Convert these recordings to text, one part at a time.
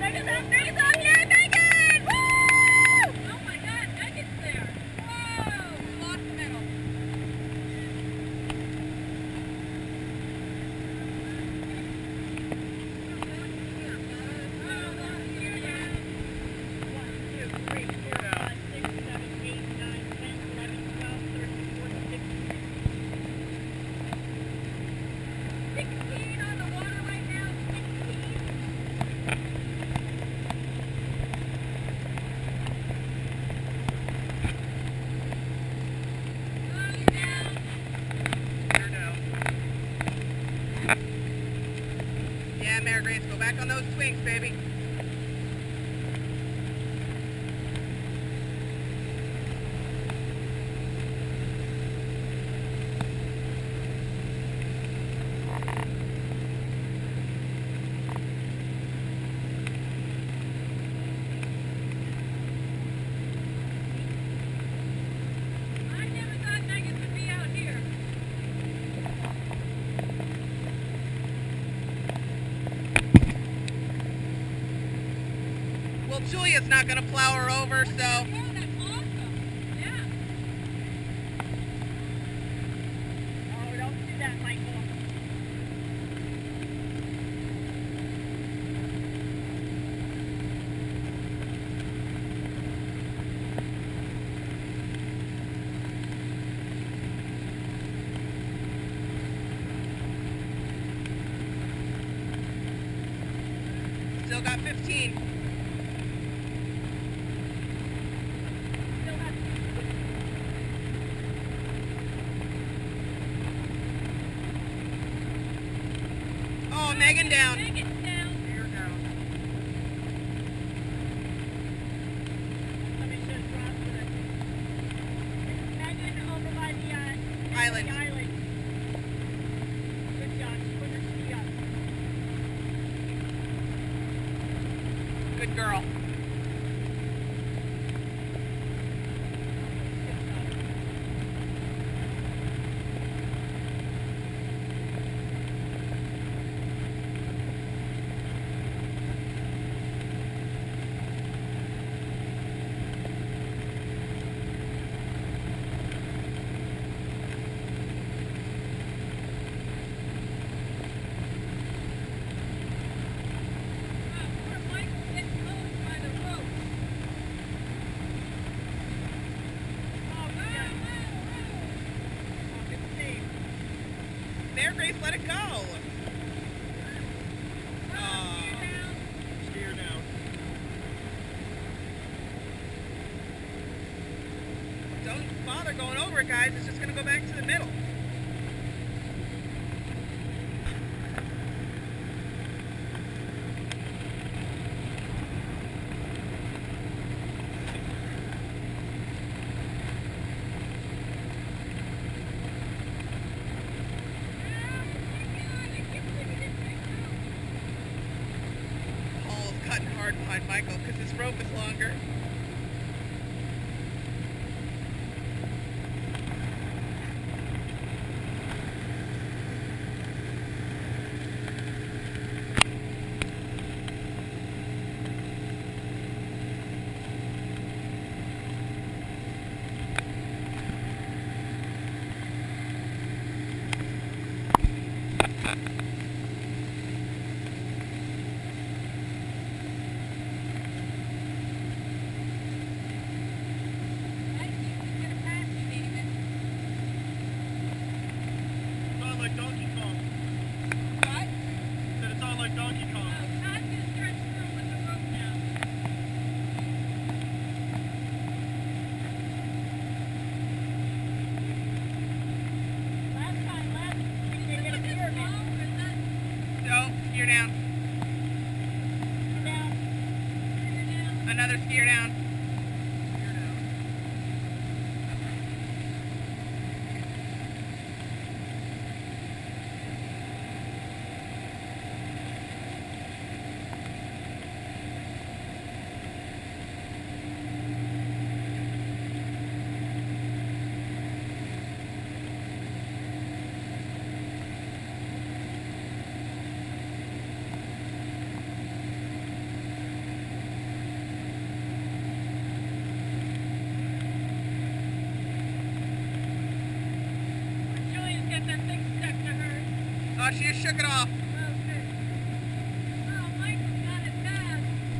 Megan's up, Megan's up, yay, Megan! Woo! Oh my God, Megan's there. Whoa, we lost the medal. Yeah, Mary Grace, go back on those swings, baby. I never thought Megan would be out here. Well, Julia's not going to plow her over, so... Oh, that's awesome. Yeah. Oh, don't do that, Michael. Still got 15. Oh, Megan down. Megan's down. You're down. Let me just drop it. Megan over by the Island. The island. Good job. Put her ski up. Good girl. Poor Michael's getting moved by the rope. Oh, good save. Mary Grace, let it go. Steer down. Steer down. Don't bother going over it, guys. It's just going to go back to the middle. Paul's cutting hard behind Michael because his rope is longer. It's on like Donkey Kong. What? Said it's on like Donkey Kong. Oh, Todd's gonna stretch through with the rope now. Last time, we didn't get a beer, man. No, steer down. You're down. You're down. Another steer down. Oh, she just shook it off. Okay. Oh, Michael's got it bad.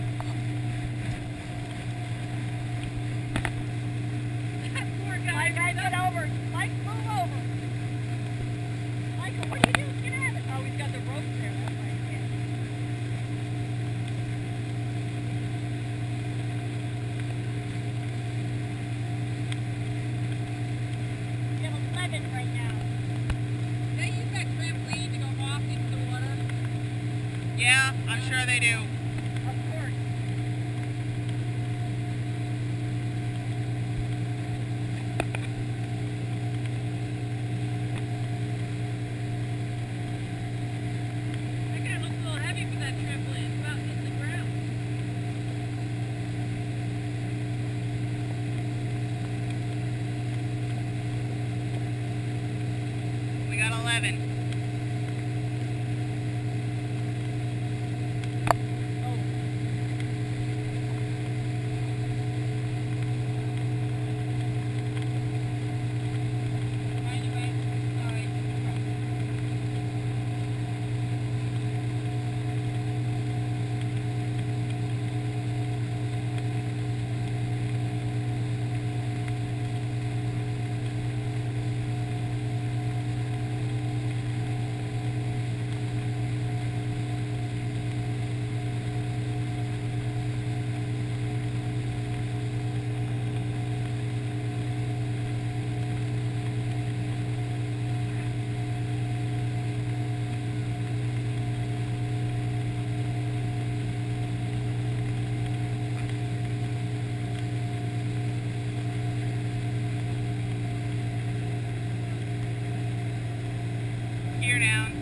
That poor guy. Mike, get over. Mike, move over. Michael, what are you doing? Get out of it. Oh, he's got the rope there. That's why he can't. We have 11 right now. They use that trampoline to go off into the water. Yeah, I'm sure they do. Of course. That guy looks a little heavy for that trampoline. It's about hitting the ground. We got 11. Oh. Anyway, all right. Here now.